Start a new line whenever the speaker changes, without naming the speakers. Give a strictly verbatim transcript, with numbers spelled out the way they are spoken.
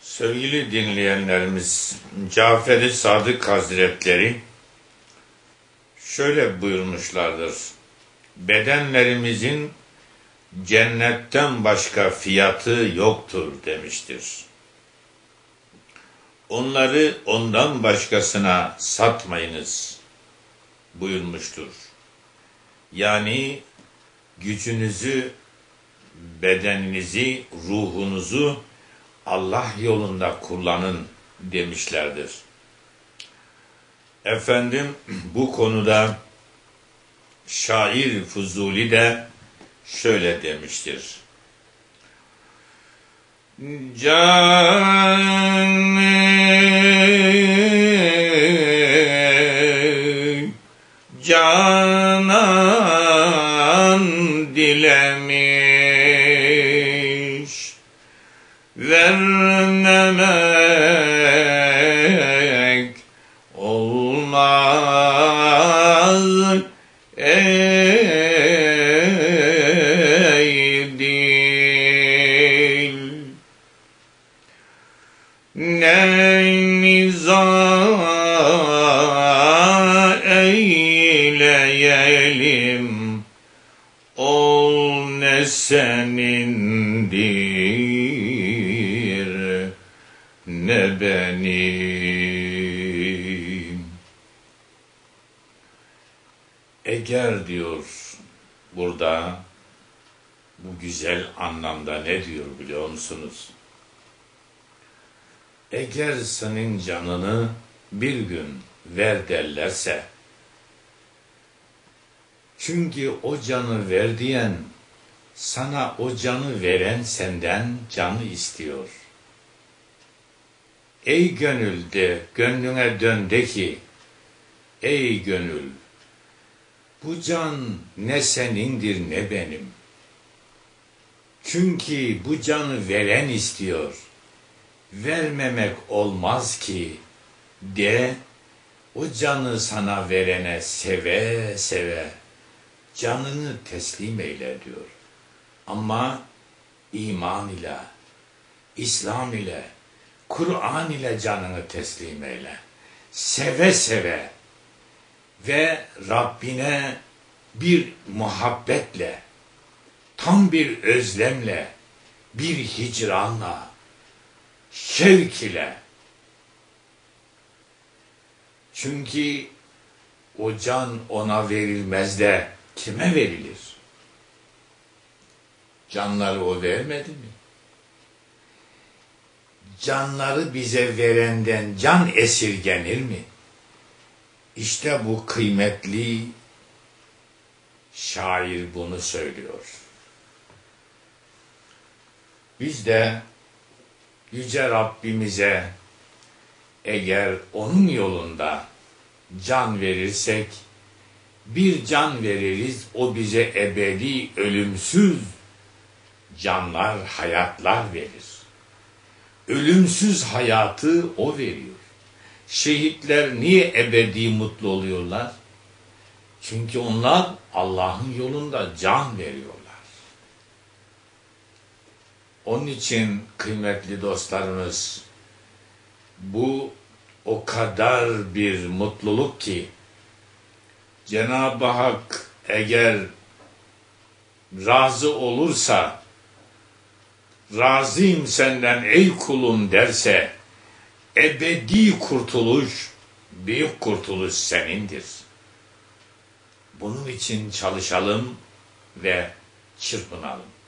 Sevgili dinleyenlerimiz, Cafer-i Sadık Hazretleri şöyle buyurmuşlardır: bedenlerimizin cennetten başka fiyatı yoktur demiştir. Onları ondan başkasına satmayınız buyurmuştur. Yani gücünüzü, bedeninizi, ruhunuzu Allah yolunda kullanın demişlerdir. Efendim bu konuda şair Fuzuli de şöyle demiştir: Canı canan dilemiş, vermemek olmaz ey dil. Ne niza eyleyelim, ol ne senindir ne benim. Eğer diyor burada, bu güzel anlamda ne diyor biliyor musunuz? Eğer senin canını bir gün ver derlerse, çünkü o canı ver diyen, sana o canı veren senden canı istiyor. Ey gönül de, gönlüne dön de ki, ey gönül, bu can ne senindir ne benim. Çünkü bu canı veren istiyor. Vermemek olmaz ki de, o canı sana verene seve seve canını teslim eyle diyor. Ama iman ile, İslam ile, Kur'an ile canını teslim eyle. Seve seve ve Rabbine bir muhabbetle, tam bir özlemle, bir hicranla, şevk ile. Çünkü o can ona verilmez de kime verilir? Canları o vermedi mi? Canları bize verenden can esirgenir mi? İşte bu kıymetli şair bunu söylüyor. Biz de Yüce Rabbimize eğer onun yolunda can verirsek, bir can veririz, o bize ebedi, ölümsüz canlar, hayatlar verir. Ölümsüz hayatı o veriyor. Şehitler niye ebedi mutlu oluyorlar? Çünkü onlar Allah'ın yolunda can veriyorlar. Onun için kıymetli dostlarımız, bu o kadar bir mutluluk ki, Cenab-ı Hak eğer razı olursa, razıyım senden ey kulum derse, ebedi kurtuluş, büyük kurtuluş senindir. Bunun için çalışalım ve çırpınalım.